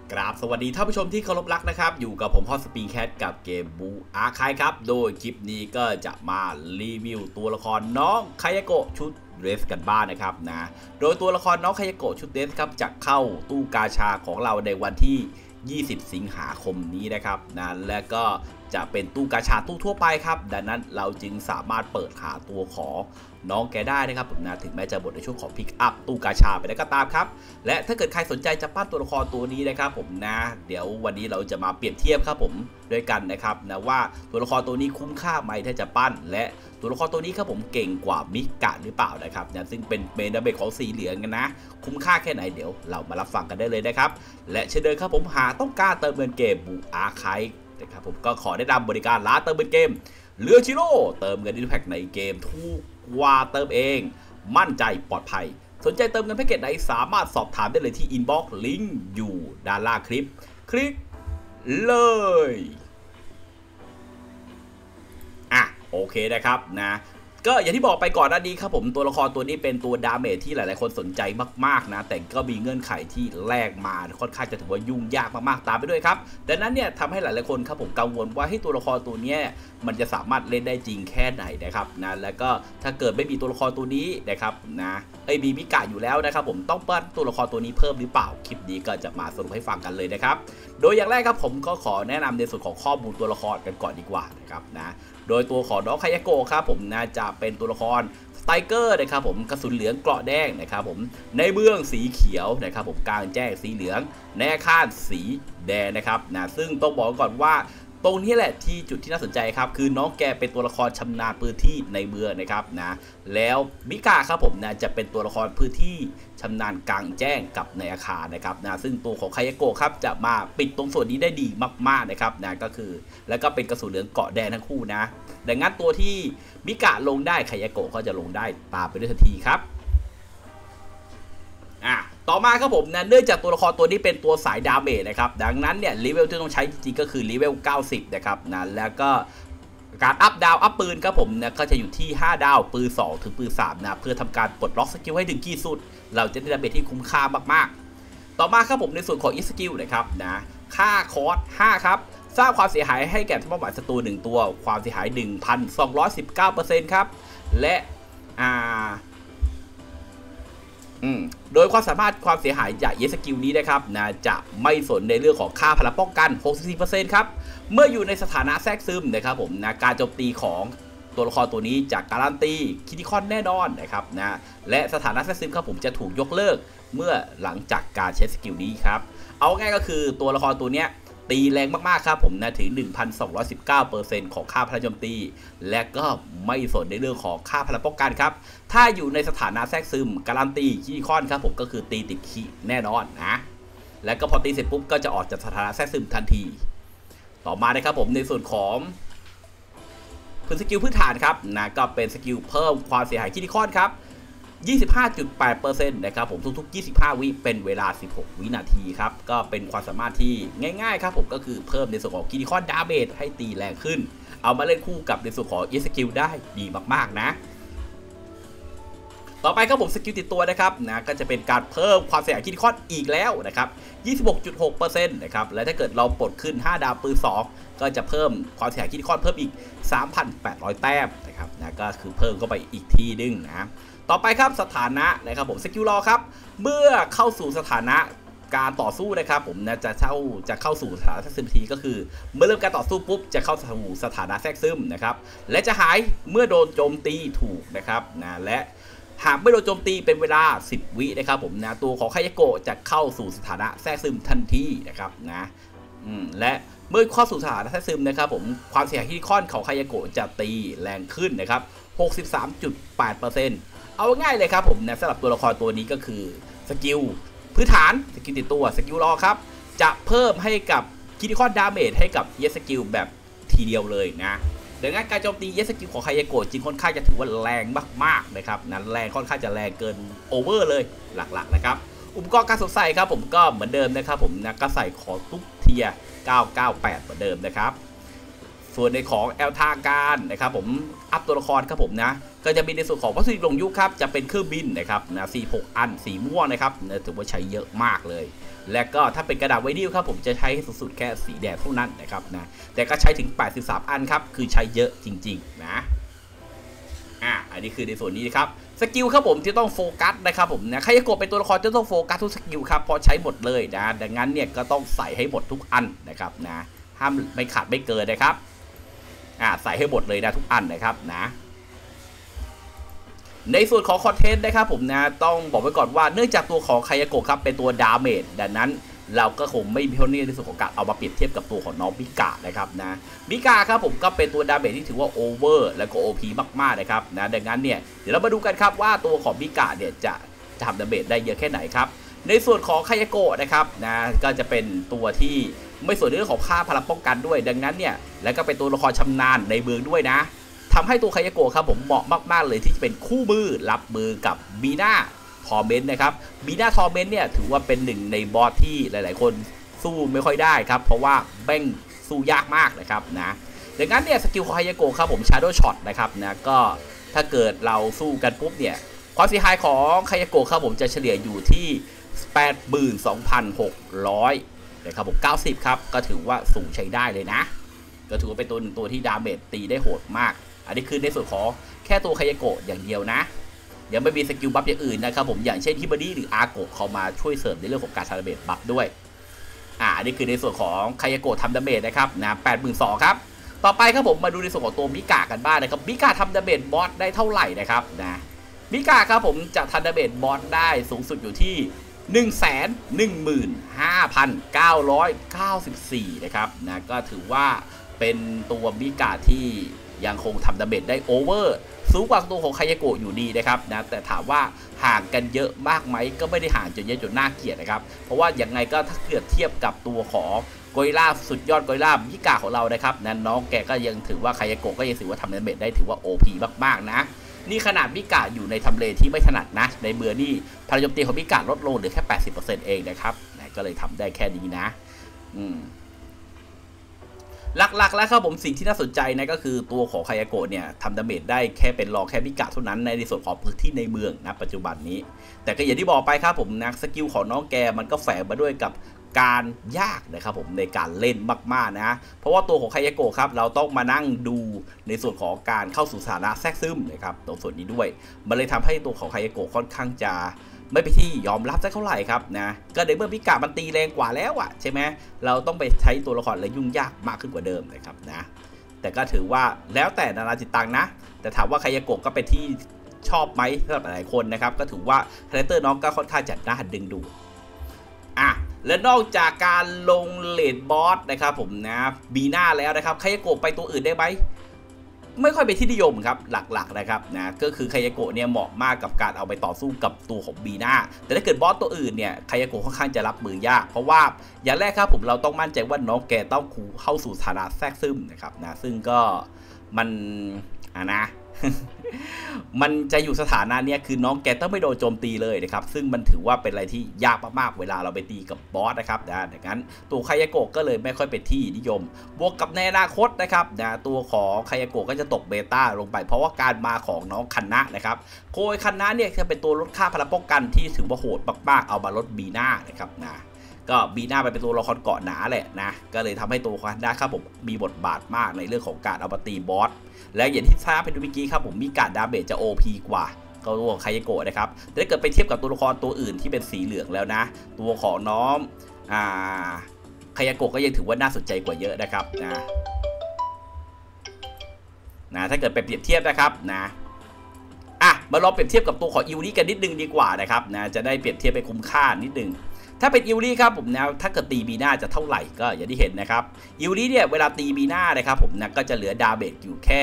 กราบสวัสดีท่านผู้ชมที่เคารพรักนะครับอยู่กับผมฮอตสปริงแคทกับเกมบูอาร์คายครับโดยคลิปนี้ก็จะมารีวิวตัวละครน้องคายาโกะชุดเดรสกันบ้านนะครับนะโดยตัวละครน้องคายาโกะชุดเดรสครับจะเข้าตู้กาชาของเราในวันที่20สิงหาคมนี้นะครับนะและก็จะเป็นตู้กาชาตู้ทั่วไปครับดังนั้นเราจึงสามารถเปิดหาตัวของน้องแกได้นะครับผมนะถึงแม้จะหมดในช่วงของพิกอัพตู้กาชาไปแล้วก็ตามครับและถ้าเกิดใครสนใจจะปั้นตัวละครตัวนี้นะครับผมนะเดี๋ยววันนี้เราจะมาเปรียบเทียบครับผมด้วยกันนะครับนะว่าตัวละครตัวนี้คุ้มค่าไหมถ้าจะปั้นและตัวละครตัวนี้ครับผมเก่งกว่ามิกะหรือเปล่านะครับนะซึ่งเป็นเมนดาเมจของสีเหลืองกันนะคุ้มค่าแค่ไหนเดี๋ยวเรามารับฟังกันได้เลยนะครับและเช่นเดิมครับผมหาต้องการเติมเงินเกมบูอาร์คายนะครับผมก็ขอแนะนำบริการร้านเติมเงินเกมเรือชิโร่เติมเงินอินแพคในเกมทุกว่าเติมเองมั่นใจปลอดภัยสนใจเติมเงินแพ็กเกจไหนสามารถสอบถามได้เลยที่อินบ็อกซ์ลิงก์อยู่ด้านล่างคลิปคลิกเลยโอเคนะครับนะก็อย่างที่บอกไปก่อนหน้านี้ครับผมตัวละครตัวนี้เป็นตัวดาเมจที่หลายๆคนสนใจมากๆนะแต่ก็มีเงื่อนไขที่แลกมาค่อนข้างจะถือว่ายุ่งยากมากๆตามไปด้วยครับดังนั้นเนี่ยทำให้หลายๆคนครับผมกังวลว่าให้ตัวละครตัวนี้มันจะสามารถเล่นได้จริงแค่ไหนนะครับนะแล้วก็ถ้าเกิดไม่มีตัวละครตัวนี้นะครับนะมีมิกะอยู่แล้วนะครับผมต้องปั้นตัวละครตัวนี้เพิ่มหรือเปล่าคลิปนี้ก็จะมาสรุปให้ฟังกันเลยนะครับโดยอย่างแรกครับผมก็ขอแนะนำในส่วนของข้อมูลตัวละครกันก่อนดีกว่านะครับนะโดยตัวของน้องคายาโกะครับผมนะจะเป็นตัวละครสไตรเกอร์นะครับผมกระสุนเหลืองเกราะแดงนะครับผมในเมืองสีเขียวนะครับผมกลางแจ้งสีเหลืองในอาคารสีแดงนะครับนะซึ่งต้องบอกก่อนว่าตรงนี้แหละที่จุดที่น่าสนใจครับคือน้องแกเป็นตัวละครชำนาญพื้นที่ในเมืองนะครับนะแล้วมิกาครับผมนะจะเป็นตัวละครพื้นที่ชำนาญกลางแจ้งกับในอาคารนะครับนะซึ่งตัวของคายาโกะครับจะมาปิดตรงส่วนนี้ได้ดีมากๆนะครับนะก็คือแล้วก็เป็นกระสุนเหลืองเกราะแดงทั้งคู่นะดังนั้นตัวที่มิกะลงได้คายาโกะก็จะลงได้ตามไปด้วยทันทีครับต่อมาครับผมนะเนื่องจากตัวละครตัวนี้เป็นตัวสายดาเมจนะครับดังนั้นเนี่ยเลเวลที่ต้องใช้จริงๆก็คือเลเวล90นะครับนะแล้วก็การอัพดาวอัพปืนครับผมนะก็จะอยู่ที่5ดาวปืน2ถึงปืน3นะเพื่อทำการปลดล็อกสกิลให้ถึงที่สุดเราจะได้ดาเมจที่คุ้มค่ามากๆต่อมาครับผมในส่วนของอีสกิลนะครับนะค่าคอร์ส5ครับสร้างความเสียหายให้แก่เป้าหมายศัตรู1ตัวความเสียหาย 1,219% ครับและโดยความสามารถความเสียหายจากสกิลนี้นะครับนะจะไม่สนในเรื่องของค่าพลังป้องกัน 64% ครับเมื่ออยู่ในสถานะแทรกซึมนะครับผมนะการโจมตีของตัวละครตัวนี้จากการันตีคิติคอนแน่นอนนะครับนะและสถานะแทรกซึมครับผมจะถูกยกเลิกเมื่อหลังจากการใช้สกิลนี้ครับเอาง่ายก็คือตัวละครตัวเนี้ยตีแรงมากๆครับผมนะถึง 1,219% ของค่าพลังโจมตีและก็ไม่สนในเรื่องของค่าพลังป้องกันครับถ้าอยู่ในสถานะแทรกซึมการันตีคีคอนครับผมก็คือตีติดคีแน่นอนนะและก็พอตีเสร็จปุ๊บก็จะออกจากสถานะแทรกซึมทันทีต่อมานะครับผมในส่วนของสกิลพื้นฐานครับนะก็เป็นสกิลเพิ่มความเสียหายคีคอนครับ25.8% นะครับผมทุกๆ25วิเป็นเวลา16วินาทีครับก็เป็นความสามารถที่ง่ายๆครับผมก็คือเพิ่มในส่วนของคิติคอนดาเมจให้ตีแรงขึ้นเอามาเล่นคู่กับในส่วนของสกิลได้ดีมากๆนะต่อไปครับผมสกิลติดตัวนะครับนะก็จะเป็นการเพิ่มความเสียหายคิติคอนอีกแล้วนะครับ 26.6% นะครับและถ้าเกิดเราปลดขึ้น5ดาวปืน2ก็จะเพิ่มความเสียหายคิติคอนเพิ่มอีก 3,800 แต้มนะครับนะก็คือเพิ่มเข้าไปอีกทีนึงนะต่อไปครับสถานะนะครับผมสกิลรอครับเมื่อเข้าสู่สถานะการต่อสู้นะครับผมนะจะเข้าสู่สถานะแทรกซึมทีก็คือเมื่อเริ่มการต่อสู้ปุ๊บจะเข้าสู่สถานะแทรกซึมนะครับและจะหายเมื่อโดนโจมตีถูกนะครับนะและหากไม่โดนโจมตีเป็นเวลา10วินะครับผมนะตัวของคายาโกะจะเข้าสู่สถานะแทรกซึมทันทีนะครับนะและเมื่อเข้าสู่สถานะแทรกซึมนะครับผมความเสียหายที่ค่อนของคายาโกะจะตีแรงขึ้นนะครับ 63.8%เอาง่ายเลยครับผมนะสำหรับตัวละครตัวนี้ก็คือสกิลพื้นฐานสกิลติดตัวสกิลรอครับจะเพิ่มให้กับคิติคอนดาเมจให้กับสกิลแบบทีเดียวเลยนะดังนั้นการโจมตีสกิลของคายาโกะจริงค่อนข้างจะถือว่าแรงมากๆนะครับนั้นแรงค่อนข้างจะแรงเกินโอเวอร์เลยหลักๆนะครับอุปกรณ์การสวมใส่ครับผมก็เหมือนเดิมนะครับผมนะก็ใส่ของทุกเทียร์998เหมือนเดิมนะครับส่วนในของแอลทางการนะครับผมอัพตัวละครครับผมนะก็จะมีในส่วนของวัสดุลงยุคครับจะเป็นเครื่องบินนะครับนะ46 อันสีม่วงนะครับถือว่าใช้เยอะมากเลยและก็ถ้าเป็นกระดาษไวนิลครับผมจะใช้สุดๆแค่สีแดงเท่านั้นนะครับนะแต่ก็ใช้ถึง83 อันครับคือใช้เยอะจริงๆนะอันนี้คือในส่วนนี้นะครับสกิลครับผมที่ต้องโฟกัสนะครับผมนะใครจะกดเป็นตัวละครจะต้องโฟกัสทุกสกิลครับเพราะใช้หมดเลยนะดังนั้นเนี่ยก็ต้องใส่ให้หมดทุกอันนะครับนะห้ามไม่ขาดไม่เกินนะครับใส่ให้หมดเลยนะทุกอันนะครับนะในส่วนของคอนเทนต์นะครับผมนะต้องบอกไว้ก่อนว่าเนื่องจากตัวของไคยาโกะครับเป็นตัวดาเมจดังนั้นเราก็คงไม่มีเท่านี้ในส่วนของการเอามาเปรียบเทียบกับตัวของน้องมิกะนะครับนะมิกะครับผมก็เป็นตัวดาเมจที่ถือว่าโอเวอร์และก็ OP มากๆนะครับนะดังนั้นเนี่ยเดี๋ยวเรามาดูกันครับว่าตัวของมิกะเนี่ยจะทำดาเมจได้เยอะแค่ไหนครับในส่วนของไคยาโกะนะครับนะก็จะเป็นตัวที่ไม่ส่วนเรื่องของค่าพลังป้องกันด้วยดังนั้นเนี่ยแล้วก็เป็นตัวละครชำนาญในเมืองด้วยนะทำให้ตัวไคยาโกะครับผมเหมาะมากๆเลยที่จะเป็นคู่มือรับมือกับบีน่าทอร์เมนต์นะครับบีน่าทอร์เมนต์เนี่ยถือว่าเป็นหนึ่งในบอสที่หลายๆคนสู้ไม่ค่อยได้ครับเพราะว่าแบ่งสู้ยากมากนะครับนะดังนั้นเนี่ยสกิลของไคยาโกะครับผม Shadow Shot นะครับนะก็ถ้าเกิดเราสู้กันปุ๊บเนี่ยความเสียหายของไคยาโกะครับผมจะเฉลี่ยอยู่ที่ 82,600 นะครับผม90ครับก็ถือว่าสูงใช้ได้เลยนะก็ถือว่าเป็นตัวที่ดาเมจตีได้โหดมากอันนี้คือในส่วนของแค่ตัวไคยาโกะอย่างเดียวนะยังไม่มีสกิลบัฟอย่างอื่นนะครับผมอย่างเช่นฮิบาริหรืออาโกะเขามาช่วยเสริมในเรื่องของการทำดาเมจบัฟด้วยอันนี้คือในส่วนของไคยาโกะทำดาเมจนะครับนะ 82,000 ครับต่อไปครับผมมาดูในส่วนของตัวมิกะกันบ้างนะครับมิกะทำดาเมจบอสได้เท่าไหร่นะครับนะมิกะครับผมจะทำดาเมจบอสได้สูงสุดอยู่ที่115,994 นะครับนะก็ถือว่าเป็นตัวมิกะที่ยังคงทำดาเมจได้โอเวอร์สูงกว่าตัวของไคยาโกะอยู่ดีนะครับนะแต่ถามว่าห่างกันเยอะมากไหมก็ไม่ได้ห่างจนเยอะจนน่าเกลียดนะครับเพราะว่าอย่างไงก็ถ้าเกิดเทียบกับตัวของกอริลลาสุดยอดกอริลลามิกะของเรานะครับนั้นน้องแกก็ยังถือว่าไคยาโกะก็ยังถือว่าทำดาเมจได้ถือว่า OP มากๆนะนี่ขนาดมิกะอยู่ในทำเลที่ไม่ถนัดนะในเมืองนี่พลังโจมตีของมิกะลดลงเหลือแค่ 80% เองนะครับก็เลยทำได้แค่นี้นะหลักๆแล้วครับผมสิ่งที่น่าสนใจนะก็คือตัวของไคยาโกะเนี่ยทำดาเมจได้แค่เป็นรองแค่มิกะเท่านั้นในส่วนของพื้นที่ในเมืองนะปัจจุบันนี้แต่ก็อย่างที่บอกไปครับผมนะสกิลของน้องแกมันก็แฝงมาด้วยกับการยากนะครับผมในการเล่นมากๆนะเพราะว่าตัวของไคยาโกะครับเราต้องมานั่งดูในส่วนของการเข้าสู่สถานะแทรกซึมนะครับตรงส่วนนี้ด้วยมันเลยทำให้ตัวของไคยาโกะค่อนข้างจะไม่ไปที่ยอมรับสักเท่าไหร่ครับนะก็ในเมื่อมิกะมันตีแรงกว่าแล้วใช่ไหมเราต้องไปใช้ตัวละครอะไรยุ่งยากมากขึ้นกว่าเดิมนะครับนะแต่ก็ถือว่าแล้วแต่นานาจิตตังนะแต่ถามว่าไคยาโกะก็เป็นที่ชอบไหมสำหรับหลายคนนะครับก็ถือว่าคาแรคเตอร์น้องก็ค่อนข้างจะน่าดึงดูและนอกจากการลงเลดบอสนะครับผมนะบีน่าแล้วนะครับไคยาโกะไปตัวอื่นได้ไหมไม่ค่อยเป็นที่นิยมครับหลักๆนะครับนะก็คือไคยาโกะเนี่ยเหมาะมากกับการเอาไปต่อสู้กับตัวของบีน่าแต่ถ้าเกิดบอสตัวอื่นเนี่ยไคยาโกะค่อนข้างจะรับมือยากเพราะว่าอย่างแรกครับผมเราต้องมั่นใจว่าน้องแกต้องเข้าสู่ฐานะแทรกซึมนะครับนะซึ่งก็มันมันจะอยู่สถานะเนี้ยคือน้องแกต้องไม่โดนโจมตีเลยนะครับซึ่งมันถือว่าเป็นอะไรที่ยากมากๆเวลาเราไปตีกับบอสนะครับดังนั้นตัวไคยาโกะก็เลยไม่ค่อยเป็นที่นิยมบวกกับในอนาคตนะครับตัวของไคยาโกะก็จะตกเบต้าลงไปเพราะว่าการมาของน้องคันนะนะครับโคยคันนะเนี่ยจะเป็นตัวลดค่าพลังป้องกันที่ถือว่าโหดมากๆเอามาลดบีน่านะครับก็บีน่าไปเป็นตัวละครเกาะหนาแหละนะก็เลยทำให้ตัวคันนะครับผมมีบทบาทมากในเรื่องของการเอามาตีบอสและอย่างที่ทราบเป็นดูเมื่อกี้ครับผมมีการดาเมจจะ OP กว่าก็ตัวของไคยาโกะนะครับแต่ถ้าเกิดไปเทียบกับตัวละครตัวอื่นที่เป็นสีเหลืองแล้วนะตัวของน้องไคยาโกะก็ยังถือว่าน่าสนใจกว่าเยอะนะครับถ้าเกิดไปเปรียบเทียบนะครับมาลองเปรียบเทียบกับตัวของอิวนี่กันนิดนึงดีกว่านะครับจะได้เปรียบเทียบไปคุ้มค่านิดนึงถ้าเป็นอิวรี่ครับผมนะถ้าเกิดตีบีน่าจะเท่าไหร่ก็อย่างที่เห็นนะครับอิวรี่เนี่ยเวลาตีบีน่านะครับผมนะก็จะเหลือดาเมจอยู่แค่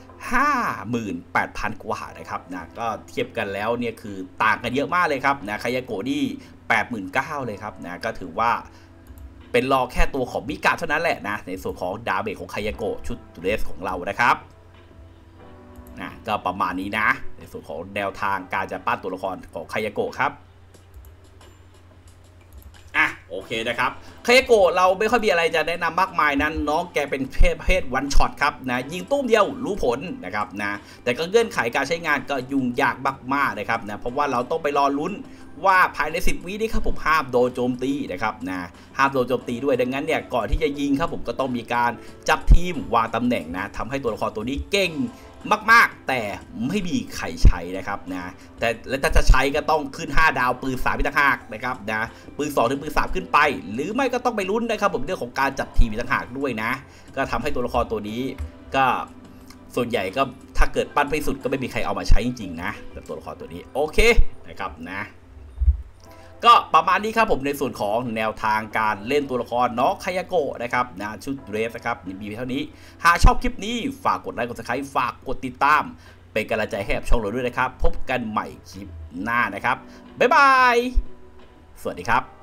58,000 กว่านะครับก็เทียบกันแล้วเนี่ยคือต่างกันเยอะมากเลยครับไคยาโกะนี่ 89,000 เลยครับก็ถือว่าเป็นรอแค่ตัวของมิกะเท่านั้นแหละนะในส่วนของดาเมจของไคยาโกะชุดเรสของเรานะครับก็ประมาณนี้นะในส่วนของแนวทางการจะปั้นตัวละครของไคยาโกะครับโโอเคนะครับเคโกะเราไม่ค่อยมีอะไรจะแนะนำมากมายนั้นน้องแกเป็นประเภทวันช็อตครับนะยิงตุ้มเดียวรู้ผลนะครับนะแต่ก็เงื่อนไขการใช้งานก็ยุ่งยากมากๆนะครับนะเพราะว่าเราต้องไปรอลุ้นว่าภายใน10 วินี้ครับผมห้ามโดนโจมตีนะครับนะห้ามโดนโจมตีด้วยดังนั้นเนี่ยก่อนที่จะยิงครับผมก็ต้องมีการจัดทีมวางตำแหน่งนะทำให้ตัวละครตัวนี้เก่งมากๆแต่ไม่มีใครใช้นะครับนะแต่ถ้าจะใช้ก็ต้องขึ้น5 ดาวปืน3พิทักษ์หากนะครับนะปืน2 ถึงปืน3ขึ้นไปหรือไม่ก็ต้องไปลุ้นนะครับผมเรื่องของการจัดทีมพิทักษ์หากด้วยนะก็ทำให้ตัวละครตัวนี้ก็ส่วนใหญ่ก็ถ้าเกิดปั้นไปสุดก็ไม่มีใครเอามาใช้จริงๆนะตัวละครตัวนี้โอเคนะครับนะก็ประมาณนี้ครับผมในส่วนของแนวทางการเล่นตัวละครน้องคายาโกะนะครับนะชุดเดรสนะครับมีเท่านี้หากชอบคลิปนี้ฝากกดไลค์กดซับสไครต์ฝากกดติดตามเป็นกำลังใจให้กับช่องเราด้วยนะครับพบกันใหม่คลิปหน้านะครับบ๊ายบายสวัสดีครับ